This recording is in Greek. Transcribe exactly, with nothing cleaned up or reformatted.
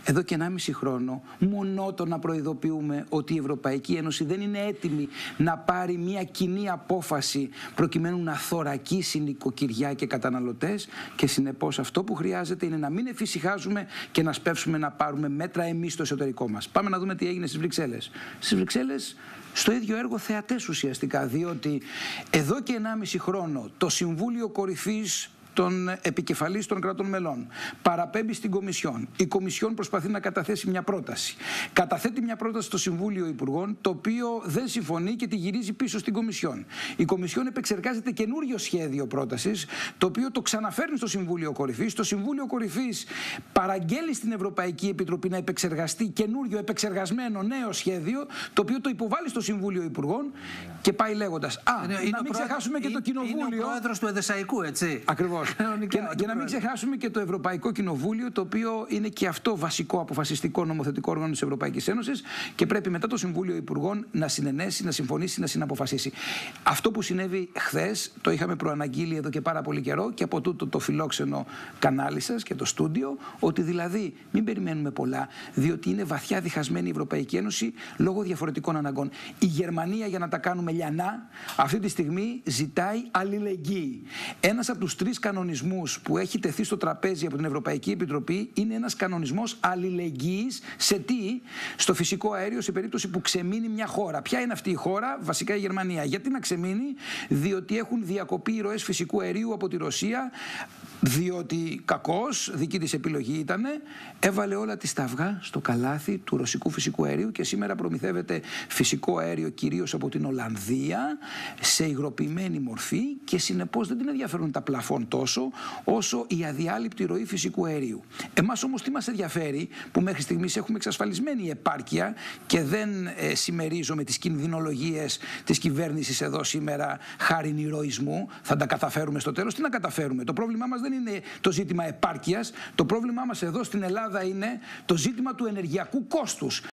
Εδώ και ενάμιση χρόνο μονότονα προειδοποιούμε ότι η Ευρωπαϊκή Ένωση δεν είναι έτοιμη να πάρει μια κοινή απόφαση προκειμένου να θωρακίσει νοικοκυριά και καταναλωτές, και συνεπώς αυτό που χρειάζεται είναι να μην εφησυχάζουμε και να σπεύσουμε να πάρουμε μέτρα εμείς στο εσωτερικό μας. Πάμε να δούμε τι έγινε στις Βρυξέλλες. Στις Βρυξέλλες στο ίδιο έργο θεατές ουσιαστικά, διότι εδώ και ενάμιση χρόνο το Συμβούλιο Κορυφής των επικεφαλής των κρατών μελών παραπέμπει στην Κομισιόν. Η Κομισιόν προσπαθεί να καταθέσει μια πρόταση. Καταθέτει μια πρόταση στο Συμβούλιο Υπουργών, το οποίο δεν συμφωνεί και τη γυρίζει πίσω στην Κομισιόν. Η Κομισιόν επεξεργάζεται καινούριο σχέδιο πρότασης, το οποίο το ξαναφέρνει στο Συμβούλιο Κορυφής. Το Συμβούλιο Κορυφής παραγγέλει στην Ευρωπαϊκή Επιτροπή να επεξεργαστεί καινούριο, επεξεργασμένο νέο σχέδιο, το οποίο το υποβάλλει στο Συμβούλιο Υπουργών και πάει λέγοντας. Α, είναι, να είναι μην ξεχάσουμε και το Κοινοβούλιο. Είναι ο πρόεδρος του Εδεσσαϊκού, έτσι. Ακριβώς. Και, και να μην ξεχάσουμε και το Ευρωπαϊκό Κοινοβούλιο, το οποίο είναι και αυτό βασικό αποφασιστικό νομοθετικό όργανο της Ευρωπαϊκής Ένωσης και πρέπει μετά το Συμβούλιο Υπουργών να συνενέσει, να συμφωνήσει, να συναποφασίσει. Αυτό που συνέβη χθες το είχαμε προαναγγείλει εδώ και πάρα πολύ καιρό και από τούτο το φιλόξενο κανάλι σας και το στούντιο, ότι δηλαδή μην περιμένουμε πολλά, διότι είναι βαθιά διχασμένη η Ευρωπαϊκή Ένωση λόγω διαφορετικών αναγκών. Η Γερμανία, για να τα κάνουμε λιανά, αυτή τη στιγμή ζητάει αλληλεγγύη. Ένας από τους τρεις κανονισμούς που έχει τεθεί στο τραπέζι από την Ευρωπαϊκή Επιτροπή είναι ένας κανονισμός αλληλεγγύης σε τι? Στο φυσικό αέριο, σε περίπτωση που ξεμείνει μια χώρα. Ποια είναι αυτή η χώρα? Βασικά η Γερμανία. Γιατί να ξεμείνει? Διότι έχουν διακοπεί οι ροές φυσικού αερίου από τη Ρωσία, διότι κακώς, δική της επιλογή ήτανε, έβαλε όλα τη σταυγά στο καλάθι του ρωσικού φυσικού αερίου και σήμερα προμηθεύεται φυσικό αέριο κυρίως από την Ολλανδία σε υγροποιημένη μορφή και συνεπώς δεν την ενδιαφέρουν τα πλαφόν τόσο όσο η αδιάλειπτη ροή φυσικού αερίου. Εμάς όμως τι μας ενδιαφέρει, που μέχρι στιγμής έχουμε εξασφαλισμένη επάρκεια και δεν ε, συμμερίζομαι τις κινδυνολογίες της κυβέρνησης εδώ σήμερα χάριν ηρωισμού, θα τα καταφέρουμε στο τέλος. Τι να καταφέρουμε? Το πρόβλημά μας δεν είναι το ζήτημα επάρκειας, το πρόβλημά μας εδώ στην Ελλάδα είναι το ζήτημα του ενεργειακού κόστους.